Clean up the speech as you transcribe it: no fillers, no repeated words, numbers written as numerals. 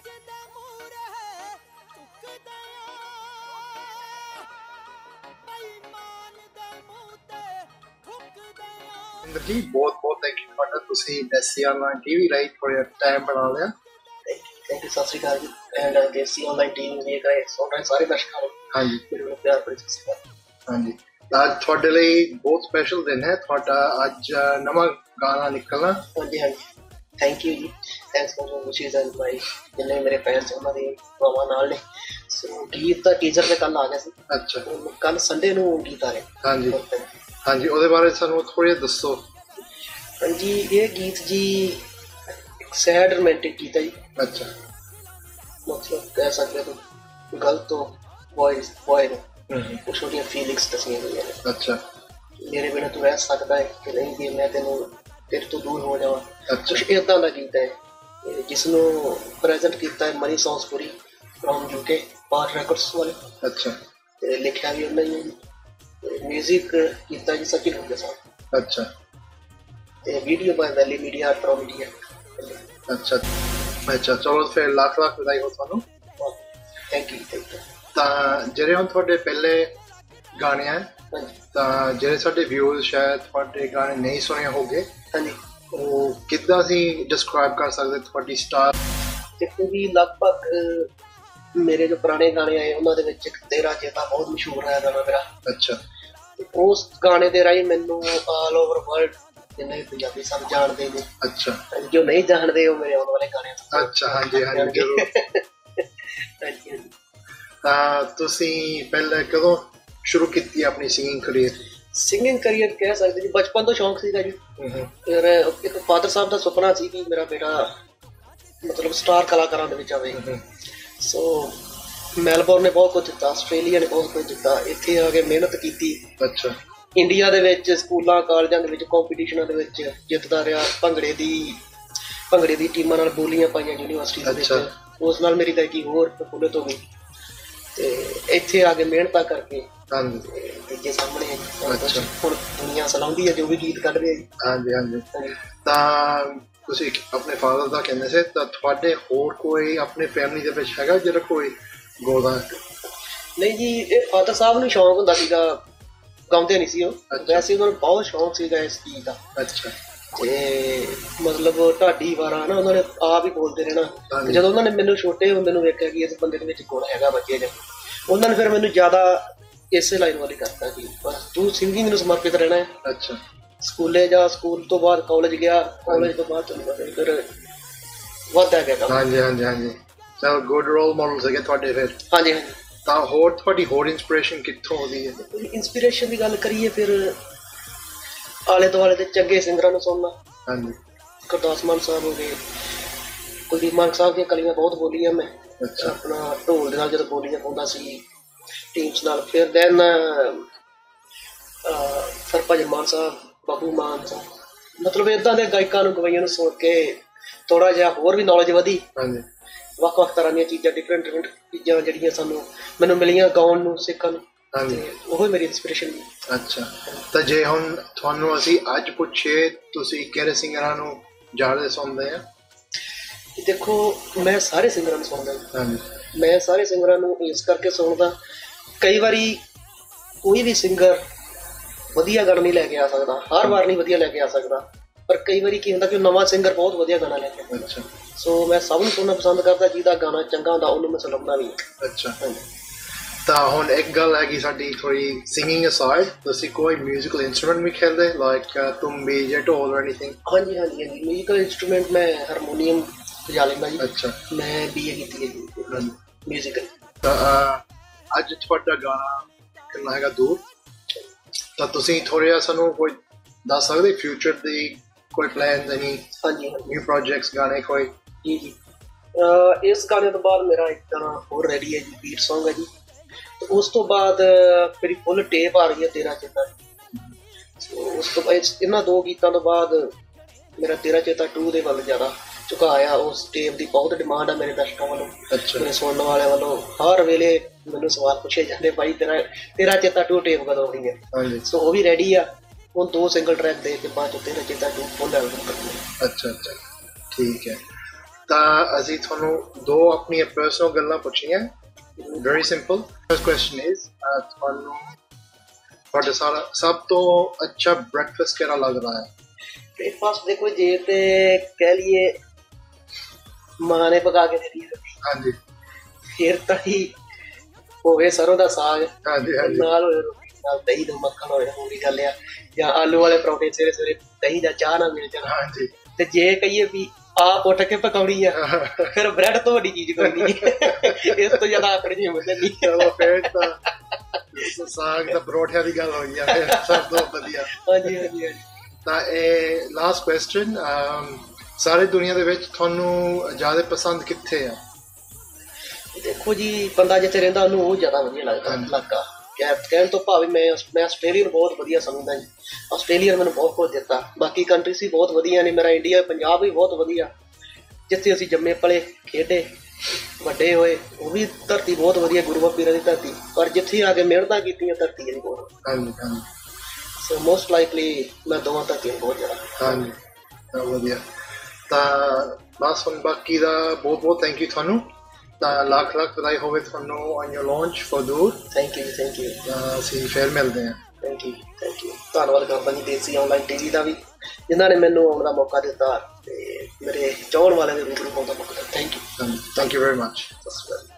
जी बहुत बहुत thank you ਤੁਹਾਡਾ ਤੁਸੀਂ Desi Online TV ਲਈ ਥੋੜਾ ਟਾਈਮ ਬਣਾ ਲਿਆ। थैंक यू सत श्री अकाल जी एंड देसी ऑनलाइन टीवी देख रहे सुन रहे सारे दर्शकों ਨੂੰ ਹਾਂਜੀ ਮੇਰੇ ਪਿਆਰ ਭਰੀ ਸਤਿ ਸ਼੍ਰੀ ਅਕਾਲ। ਹਾਂਜੀ ਅੱਜ ਤੁਹਾਡੇ ਲਈ ਬਹੁਤ ਸਪੈਸ਼ਲ ਦਿਨ ਹੈ ਤੁਹਾਡਾ ਅੱਜ ਨਵਾਂ ਗਾਣਾ ਨਿਕਲਣਾ। ਹਾਂਜੀ ਹਾਂਜੀ ਥੈਂਕ ਯੂ ਜੀ thanks for wishes and my ਜਿੰਨੇ ਮੇਰੇ ਫੈਨਸ ਉਹਨਾਂ ਦੇ ਦੁਆਵਾਂ ਨਾਲ ਨੇ। ਸੋ ਗੀਤ ਦਾ ਟੀਜ਼ਰ ਤੇ ਕੱਲ ਆ ਗਿਆ ਸੀ। ਅੱਛਾ ਕੱਲ ਸੰਡੇ ਨੂੰ ਗੀਤ ਆ ਰਿਹਾ। ਹਾਂਜੀ ਹਾਂਜੀ ਉਹਦੇ ਬਾਰੇ ਸਾਨੂੰ ਥੋੜਾ ਦੱਸੋ। ਹਾਂਜੀ ਇਹ ਗੀਤ ਜੀ ਇੱਕ ਸੈਡ ਰੋਮਾਂਟਿਕ ਗੀਤ ਹੈ ਜੀ। अच्छा मतलब कह सकते हो गलत तो बॉय ने कुछ छोटियां फीलिंग्स दसियां हुई हैं। अच्छा मेरे बिना तू रह सकता है कि नहीं कि मैं तेनों तेरे तो दूर हो जावां। अच्छा कुछ इदां दा गीत है जिसनों प्रेजेंट कीता है मनी सॉन्ग्सपुरी फ्रॉम यूके बाथ रिकॉर्ड्स वाले। अच्छा ते लिखिया भी उन्होंने ही म्यूजिक कीता जी सचिन हो के साथ। अच्छा ते video by valley media from media. अच्छा अच्छा चलो फिर लाख लाख बधाई हो ਤੁਹਾਨੂੰ। थैंक यू ਤਾਂ ਜਿਹੜੇ ਹੁਣ ਤੁਹਾਡੇ ਪਹਿਲੇ ਗਾਣੇ ਆ ਤਾਂ ਜਿਹੜੇ ਸਾਡੇ ਵਿਊਜ਼ ਸ਼ਾਇਦ ਤੁਹਾਡੇ ਗਾਣੇ ਨਹੀਂ ਸੁਣੇ ਹੋਗੇ ਹਾਂਜੀ ਉਹ ਕਿੱਦਾਂ ਅਸੀਂ ਡਿਸਕ੍ਰਾਈਬ ਕਰ ਸਕਦੇ ਤੁਹਾਡੀ ਸਟਾਰ। ਦੇਖੋ ਜੀ ਲਗਭਗ ਮੇਰੇ ਜੋ ਪੁਰਾਣੇ ਗਾਣੇ ਆਏ ਉਹਨਾਂ ਦੇ ਵਿੱਚ ਇੱਕ ਤੇਰਾ ਚੇਤਾ ਬਹੁਤ ਮਸ਼ਹੂਰ ਹੈ ਗਾਣਾ ਮੇਰਾ। ਅੱਛਾ ਉਸ ਗਾਣੇ ਦੇ ਰਾਹੀਂ ਮੈਨੂੰ ਆਲ ਓਵਰ ਵਰਲਡ ਜਿੰਨੇ ਪੰਜਾਬੀ ਸਭ ਜਾਣਦੇ ਨੇ। ਅੱਛਾ ਜੋ ਨਹੀਂ ਜਾਣਦੇ ਉਹ ਮੇਰੇ ਆਉਣ ਵਾਲੇ ਗਾਣੇ। ਅੱਛਾ ਹਾਂਜੀ ਹਾਂਜੀ ਜ਼ਰੂਰ। ਤਾਂ ਤੁਸੀਂ ਪਹਿਲਾਂ ਕਦੋਂ ਸ਼ੁਰੂ ਕੀਤੀ ਆਪਣੀ ਸਿੰਗਿੰਗ ਕਰੀਅਰ। ਸਿੰਗਿੰਗ ਕਰੀਅਰ ਕਹਿ ਸਕਦੇ ਜੀ ਬਚਪਨ ਤੋਂ ਸ਼ੌਂਕ ਸੀਗਾ ਜੀ। ਫਿਰ ਇੱਕ ਫਾਦਰ ਸਾਹਿਬ ਦਾ ਸੁਪਨਾ ਸੀ ਕਿ ਮੇਰਾ ਬੇਟਾ ਮਤਲਬ ਸਟਾਰ ਕਲਾਕਾਰਾਂ ਦੇ ਵਿੱਚ ਆਵੇ। ਸੋ ਮੈਲਬੌਰਨ ਨੇ ਬਹੁਤ ਕੁਝ ਦਿੱਤਾ ਆਸਟ੍ਰੇਲੀਆ ਨੇ ਬਹੁਤ ਕੁਝ ਦਿੱਤਾ ਇੱਥੇ ਆ ਕੇ ਮਿਹਨਤ ਕੀਤੀ। ਅੱਛਾ ਇੰਡੀਆ ਦੇ ਵਿੱਚ ਸਕੂਲਾਂ ਕਾਲਜਾਂ ਦੇ ਵਿੱਚ ਕੰਪੀਟੀਸ਼ਨਾਂ ਦੇ ਵਿੱਚ ਜਿੱਤਦਾ ਰਿਹਾ। ਭੰਗੜੇ ਦੀ ਟੀਮਾਂ ਨਾਲ ਬੋਲੀਆਂ ਪਾਈਆਂ ਯੂਨੀਵਰਸਿਟੀ ਦੇ ਵਿੱਚ। ਉਸ ਨਾਲ ਮੇਰੀ ਗਾਇਕੀ ਹੋਰ ਪ੍ਰਫੁੱਲਿਤ ਹੋ ਗਈ ਤੇ ਇੱਥੇ ਆ ਕੇ ਮਿਹਨਤਾਂ ਕਰਕੇ ਤੀਜੇ ਸਾਹਮਣੇ ਹੁਣ ਦੁਨੀਆ ਸਲਾਉਂਦੀ ਹੈ ਜੋ ਵੀ ਗੀਤ ਕੱਢ ਰਿਹਾ ਜੀ। ਹਾਂਜੀ ਹਾਂਜੀ ਤਾਂ ਤੁਸੀਂ ਆਪਣੇ ਫਾਦਰ ਦਾ ਕਹਿੰਦੇ ਸੀ ਤਾਂ ਤੁਹਾਡੇ ਹੋਰ ਕੋਈ ਆਪਣੇ ਫੈਮਿਲੀ ਦੇ ਵਿੱਚ ਹੈਗਾ ਜਿਹੜਾ ਕੋਈ ਗਾਉਂਦਾ। ਨਹੀਂ ਜੀ ਇਹ ਫਾਦਰ ਸਾਹਿਬ ਨੂੰ ਸ਼ੌਂਕ ਹੁੰਦਾ ਸੀਗਾ ਗਾਉਂਦੇ ਨਹੀਂ ਸੀ ਉਹ ਵੈਸੇ ਉਹਨਾਂ ਨੂੰ ਬਹੁਤ ਸ਼ੌਂਕ ਸੀਗਾ ਇਸ ਚੀਜ਼ ਦਾ। ਅੱਛਾ ਤੇ ਮਤਲਬ ਢਾਡੀ ਵਾਰਾਂ ਨਾ ਉਹਨਾਂ ਨੇ ਆਪ ਹੀ ਬੋਲਦੇ ਰਹਿਣਾ। ਜਦੋਂ ਉਹਨਾਂ ਨੇ ਮੈਨੂੰ ਛੋਟੇ ਹੁੰਦੇ ਨੂੰ ਵੇਖਿਆ ਕਿ ਇਸ ਬੰਦੇ ਦੇ ਵਿੱਚ ਗੁਣ ਹੈਗਾ ਬੱਚੇ ਦੇ ਉਹਨਾਂ ਨੇ ਫਿਰ ਮੈਨੂੰ ਜ਼ਿਆਦਾ ਇਸੇ ਲਾਈਨ ਵਾਲੀ ਕਰਤਾ ਕਿ ਬਸ ਤੂੰ ਸਿੰਗਿੰਗ ਨੂੰ ਸਮਰਪਿਤ ਰਹਿਣਾ ਹੈ। ਅੱਛਾ ਸਕੂਲੇ ਜਾ ਸਕੂਲ ਤੋਂ ਬਾਅਦ ਕਾਲਜ ਗਿਆ ਕਾਲਜ ਤੋਂ ਬਾਅਦ ਤੁਹਾਨੂੰ ਪਤਾ ਫਿਰ ਵੱਧਦਾ ਗਿਆ ਕੰਮ। ਹਾਂਜੀ ਹਾਂਜੀ ਹਾਂਜੀ ਚਲੋ ਗੁੱਡ ਰੋਲ ਮਾਡਲ ਸੀਗੇ ਤੁਹਾਡੇ ਫਿਰ। ਹਾਂਜੀ ਹਾਂਜੀ ਤਾਂ ਹੋਰ ਤੁਹਾਡੀ ਹੋਰ ਇੰਸਪੀਰੇਸ਼ਨ ਕਿੱਥੋਂ ਆਉਂਦੀ ਹੈ। ਇੰਸਪੀਰੇਸ਼ਨ ਦੀ ਗੱਲ ਕਰੀਏ ਫਿਰ ਆਲੇ ਦੁਆਲੇ ਦੇ ਚੰਗੇ ਸਿੰਗਰਾਂ ਨੂੰ ਸੁਣਨਾ। ਹਾਂਜੀ ਗੁਰਦਾਸ ਮਾਨ ਸਾਹਿਬ ਹੋ ਗਏ ਕੁਲਦੀਪ ਮਾਨ ਸਾਹਿਬ ਦੀਆਂ ਕਲੀਆਂ ਬਹੁਤ ਬੋਲੀਆਂ ਮੈਂ। ਅੱਛਾ ਆਪਣਾ ਢੋਲ ਦੇ ਨਾਲ ਜਦੋਂ ਬੋਲੀਆਂ ਪਾਉਂਦਾ ਸੀ ਟੀਮਸ ਨਾਲ। ਫਿਰ ਦੈਨ ਸਰਪੰਚ ਮਾਨ ਸਾਹਿਬ ਬਾਬੂ ਮਾਨ ਸਾਹਿਬ ਮਤਲਬ ਇੱਦਾਂ ਦੇ ਗਾਇਕਾਂ ਨੂੰ ਗਵਾਈਆਂ ਨੂੰ ਸੁਣ ਕੇ ਥੋੜ੍ਹਾ ਜਿਹਾ ਹੋਰ ਵੀ ਨੌਲੇਜ ਵਧੀ। ਹਾਂਜੀ ਵੱਖ ਵੱਖ ਤਰ੍ਹਾਂ ਦੀਆਂ ਚੀਜ਼ਾਂ ਡਿਫਰੈਂਟ ਚੀਜ਼ਾਂ ਜਿਹੜੀਆਂ ਮੈਨੂੰ ਮਿਲੀਆਂ ਗਾਉਣ ਨੂੰ ਸਿੱਖਣ ਨੂੰ। ਹਾਂਜੀ ਉਹ ਮੇਰੀ ਇੰਸਪੀਰੇਸ਼ਨ। ਅੱਛਾ ਤਾਂ ਜੇ ਹੁਣ ਤੁਹਾਨੂੰ ਅਸੀਂ ਅੱਜ ਪੁੱਛੇ ਤੁਸੀਂ ਕਿਹੜੇ ਸਿੰਗਰਾਂ ਨੂੰ ਜ਼ਿਆਦਾ ਸੁਣਦੇ ਆ। ਦੇਖੋ ਮੈਂ ਸਾਰੇ ਸਿੰਗਰਾਂ ਨੂੰ ਸੁਣਦਾ। ਹਾਂਜੀ ਮੈਂ ਸਾਰੇ ਸਿੰਗਰਾਂ ਨੂੰ ਇਸ ਕਰਕੇ ਸੁਣਦਾ ਕਈ ਵਾਰੀ ਕੋਈ ਵੀ ਸਿੰਗਰ ਵਧੀਆ ਗਾਣਾ ਨਹੀਂ ਲੈ ਕੇ ਆ ਸਕਦਾ ਹਰ ਵਾਰ ਨਹੀਂ ਵਧੀਆ ਲੈ ਕੇ ਆ ਸਕਦਾ ਪਰ ਕਈ ਵਾਰੀ ਕੀ ਹੁੰਦਾ ਕਿ ਨਵਾਂ ਸਿੰਗਰ ਬਹੁਤ ਵਧੀਆ ਗਾਣਾ ਲੈ ਕੇ ਆਉਂਦਾ। ਅੱਛਾ ਸੋ ਮੈਂ ਸਭ ਨੂੰ ਸੁਣਨਾ ਪਸੰਦ ਕਰਦਾ ਜਿਹਦਾ ਗਾਣਾ ਚੰਗਾ ਹੁੰਦਾ ਉਹਨੂੰ ਮੈਂ ਸੁਣਾਉਂਦਾ ਵੀ। ਅੱਛਾ ਤਾਂ ਹੁਣ ਇੱਕ ਗੱਲ ਹੈਗੀ ਸਾਡੀ ਥੋੜੀ ਸਿੰਗਿੰਗ ਅਸਾਈਡ ਤੁਸੀਂ ਕੋਈ ਮਿਊਜ਼ੀਕਲ ਇੰਸਟਰੂਮੈਂਟ ਵੀ ਖੇਡਦੇ ਲਾਈਕ ਤੁੰਬੀ ਜਾਂ ਢੋਲ ਔਰ ਐਨੀਥਿੰਗ। ਹਾਂਜੀ ਹਾਂਜੀ ਹਾਂਜੀ ਮਿਊਜ਼ੀਕਲ ਇੰਸਟਰੂਮੈਂਟ ਮੈਂ ਹਾਰਮੋਨੀਅਮ ਵਜਾ ਲੈਂਦਾ ਜੀ। ਅੱਛਾ ਮੈਂ BA ਕੀਤੀ ਹੈ ਜੀ ਮਿਊਜ਼ੀਕਲ। ਤਾਂ ਅੱਜ ਤੁਹਾਡਾ ਗਾਣਾ ਕਿੰਨਾ ਹੈਗਾ ਦੂਰ ਤਾਂ ਤੁਸੀਂ ਥੋੜ੍ਹਾ ਜਿਹਾ ਸਾਨੂੰ ਕੋਈ ਦੱਸ ਸਕਦੇ ਫਿਊਚਰ ਦੀ ਕੋਈ ਪਲਾਨ ਐਨੀ। ਹਾਂਜੀ ਨਿਊ ਪ੍ਰੋਜੈਕਟਸ ਗਾਣੇ ਕੋਈ। ਜੀ ਜੀ ਇਸ ਗਾਣੇ ਤੋਂ ਬਾਅਦ ਮੇਰਾ ਇੱਕ ਗਾਣਾ ਹੋਰ ਰੈਡੀ ਹੈ ਜੀ ਬੀਟ ਸੌਂਗ ਹੈ ਜੀ। ਉਸ ਤੋਂ ਬਾਅਦ ਮੇਰੀ ਫੁੱਲ ਟੇਪ ਆ ਰਹੀ ਹੈ ਤੇਰਾ ਚੇਤਾ। ਉਸ ਤੋਂ ਬਾਅਦ ਇਹਨਾਂ ਦੋ ਗੀਤਾਂ ਤੋਂ ਬਾਅਦ ਮੇਰਾ ਤੇਰਾ ਚੇਤਾ 2 ਦੇ ਵੱਲ ਜ਼ਿਆਦਾ ਝੁਕਾਅ ਆ। ਉਸ ਟੇਪ ਦੀ ਬਹੁਤ ਡਿਮਾਂਡ ਆ ਮੇਰੇ ਦਰਸ਼ਕਾਂ ਵੱਲੋਂ ਮੇਰੇ ਸੁਣਨ ਵਾਲਿਆਂ ਵੱਲੋਂ। ਹਰ ਵੇਲੇ ਮੈਨੂੰ ਸਵਾਲ ਪੁੱਛੇ ਜਾਂਦੇ ਭਾਈ ਤੇਰਾ ਚੇਤਾ 2 ਟੇਪ ਕਦੋਂ ਆਉਣੀ ਹੈ। ਸੋ ਉਹ ਵੀ ਰੈਡੀ ਆ ਹੁਣ 2 ਸਿੰਗਲ ਟਰੈਕ ਦੇ ਕੇ ਬਾਅਦ ਤੇਰਾ ਚੇਤਾ 2 ਫੁੱਲ ਐਲਬਮ ਕਰਨੀ। ਅੱਛਾ ਅੱਛਾ ਠੀਕ ਹੈ ਤਾਂ ਅਸੀਂ ਤੁਹਾਨੂੰ ਦੋ ਆਪਣੀਆਂ ਪਰਸਨਲ ਗੱਲਾਂ ਪੁੱਛਣੀਆਂ very simple first question is ਤੁਹਾਨੂੰ ਤੁਹਾਡਾ ਸਾਰਾ ਸਭ ਤੋਂ ਅੱਛਾ ਬ੍ਰੇਕਫਾਸਟ ਕਿਹੜਾ ਲੱਗਦਾ ਹੈ ਬ੍ਰੇਕਫਾਸਟ ਦੇਖੋ ਜੇ ਤੇ ਕਹਿ ਲਈਏ ਮਾਂ ਨੇ ਪਕਾ ਕੇ ਦਿੱਤੀ ਹਾਂਜੀ ਫਿਰ ਤਾਂ ਹੀ ਹੋਵੇ ਸਰੋਂ ਦਾ ਸਾਗ ਹਾਂਜੀ ਹਾਂਜੀ ਨਾਲ ਹੋਵੇ ਰੋਟੀ ਨਾਲ ਦਹੀਂ ਦਾ ਮੱਖਣ ਹੋਵੇ ਉਹ ਵੀ ਗੱਲ ਆ ਜਾਂ ਆਲੂ ਵਾਲੇ ਪਰੌਂਠੇ ਸਵੇਰੇ ਸਵੇਰੇ ਦਹੀਂ ਦਾ ਚਾਹ ਨਾਲ ਮਿਲ ਜਾਣਾ ਹਾਂਜੀ ਤੇ ਜੇ ਕਹੀਏ ਵੀ ਆਪ ਉੱਠ ਕੇ ਪਕਾਉਣੀ ਆ ਫਿਰ ਬ੍ਰੈਡ ਤੋਂ ਵੱਡੀ ਚੀਜ਼ ਕੋਈ ਨਹੀਂ ਇਸ ਤੋਂ ਜ਼ਿਆਦਾ ਆਕੜ ਜੀ ਮਿਲਦੇ ਨਹੀਂ ਚਲੋ ਫਿਰ ਤਾਂ ਸਾਗ ਦਾ ਪਰੌਂਠਿਆਂ ਦੀ ਗੱਲ ਹੋਈ ਆ ਫਿਰ ਸਭ ਤੋਂ ਵਧੀਆ ਹਾਂਜੀ ਹਾਂਜੀ ਹਾਂਜੀ ਤਾਂ ਇਹ ਲਾਸਟ ਕੁਐਸਚਨ ਸਾਰੇ ਦੁਨੀਆ ਦੇ ਵਿੱਚ ਤੁਹਾਨੂੰ ਜ਼ਿਆਦਾ ਪਸੰਦ ਕਿੱਥੇ ਆ ਦੇਖੋ ਜੀ ਬੰਦਾ ਜਿੱਥੇ ਰਹਿੰਦਾ ਉਹਨੂੰ ਉਹ ਜ਼ਿਆਦਾ ਵਧੀਆ ਲੱਗਦਾ ਇਲਾਕਾ ਕਹਿਣ ਤੋਂ ਭਾਵੇਂ ਮੈਂ ਆਸਟ੍ਰੇਲੀਆ ਨੂੰ ਬਹੁਤ ਵਧੀਆ ਸਮਝਦਾ ਜੀ ਆਸਟ੍ਰੇਲੀਆ ਮੈਨੂੰ ਬਹੁਤ ਕੁਝ ਦਿੱਤਾ ਬਾਕੀ ਕੰਟਰੀਜ਼ ਵੀ ਬਹੁਤ ਵਧੀਆ ਨੇ ਮੇਰਾ ਇੰਡੀਆ ਪੰਜਾਬ ਵੀ ਬਹੁਤ ਵਧੀਆ ਜਿੱਥੇ ਅਸੀਂ ਜੰਮੇ ਪਲੇ ਖੇਡੇ ਵੱਡੇ ਹੋਏ ਉਹ ਵੀ ਧਰਤੀ ਬਹੁਤ ਵਧੀਆ ਗੁਰੂਆਂ ਪੀਰਾਂ ਦੀ ਧਰਤੀ ਪਰ ਜਿੱਥੇ ਆ ਕੇ ਮਿਹਨਤਾਂ ਕੀਤੀਆਂ ਧਰਤੀ ਜਿਹੜੀ ਬਹੁਤ ਹਾਂਜੀ ਹਾਂਜੀ ਸੋ ਮੋਸਟ ਲਾਈਕਲੀ ਮੈਂ ਦੋਵਾਂ ਧਰਤੀਆਂ ਬਹੁਤ ਜ਼ਿਆਦਾ ਹਾਂਜੀ ਵਧੀਆ ਤਾਂ ਬਸ ਹੁਣ ਬਾਕੀ ਦਾ ਬਹੁਤ ਬਹੁਤ ਥੈਂਕ ਯੂ ਤੁਹਾਨੂੰ ਤਾਂ ਲੱਖ ਲੱਖ ਵਧਾਈ ਹੋਵੇ ਤੁਹਾਨੂੰ ਔਨ ਯੋਰ ਲਾਂਚ ਫॉर ਦੂਰ ਥੈਂਕ ਯੂ ਅਸੀਂ ਫਿਰ ਮਿਲਦੇ ਹਾਂ ਥੈਂਕ ਯੂ ਧੰਨਵਾਦ ਕਰਦਾ ਜੀ ਦੇਸੀ ਆਨਲਾਈਨ ਟੀਵੀ ਦਾ ਵੀ ਜਿਨ੍ਹਾਂ ਨੇ ਮੈਨੂੰ ਆਉਣ ਦਾ ਮੌਕਾ ਦਿੱਤਾ ਤੇ ਮੇਰੇ ਚਾਹਣ ਵਾਲਿਆਂ ਦੇ ਰੂਬਰੂ ਹੋਣ ਦਾ ਮੌਕਾ ਦਿੱਤਾ ਥੈਂਕ ਯੂ ਵੈਰੀ ਮਚ